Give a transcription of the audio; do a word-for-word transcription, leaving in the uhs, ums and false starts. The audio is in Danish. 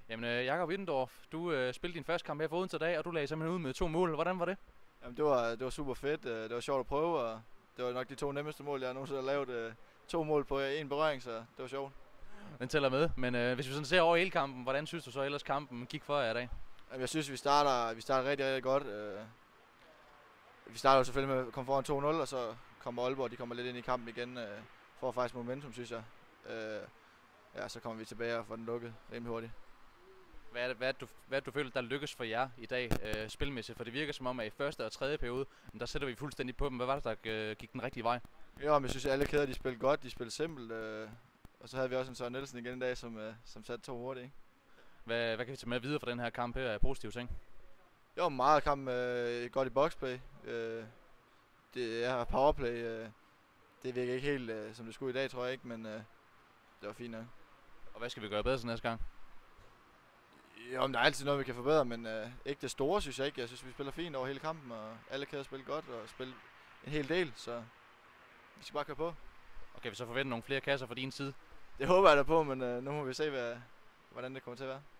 Jamen, øh, Jakob Wittendorf, du øh, spillede din første kamp her for Odense i dag, og du lagde simpelthen ud med to mål. Hvordan var det? Jamen, det var, det var super fedt. øh, Det var sjovt at prøve, og det var nok de to nemmeste mål, jeg nogensinde har lavet. øh, To mål på en berøring, så det var sjovt. Den tæller med, men øh, hvis vi sådan ser over hele kampen, hvordan synes du så ellers kampen gik for jer i dag? Jamen, jeg synes, vi starter, vi starter rigtig, rigtig godt. øh. Vi starter jo selvfølgelig med at komme foran to nul, og så kommer Aalborg, de kommer lidt ind i kampen igen. øh, Får faktisk momentum, synes jeg. Øh, Ja, så kommer vi tilbage og får den lukket rimelig hurtigt. Hvad er det, hvad er det, du, hvad er det, du føler, der lykkes for jer i dag øh, spilmæssigt? For det virker som om, at i første og tredje periode, der sætter vi fuldstændig på dem. Hvad var det, der øh, gik den rigtige vej? Jo, men jeg synes, at alle kæder de spillede godt, de spillede simpelt. Øh, og så havde vi også en Søren Nielsen igen i dag, som, øh, som satte to hurtigt. Ikke? Hvad, hvad kan vi tage med videre fra den her kamp her af positive ting? Jo, meget kamp øh, godt i boxplay. Øh, det er powerplay. Øh, det virker ikke helt, øh, som det skulle i dag, tror jeg ikke, men øh, det var fint nok. Og hvad skal vi gøre bedre til næste gang? Jo, men der er altid noget, vi kan forbedre, men øh, ikke det store, synes jeg ikke. Jeg synes, vi spiller fint over hele kampen, og alle kæder spiller godt og spiller en hel del, så vi skal bare køre på. Og kan vi så forvente nogle flere kasser fra din side? Det håber jeg da på, men øh, nu må vi se, hvad, hvordan det kommer til at være.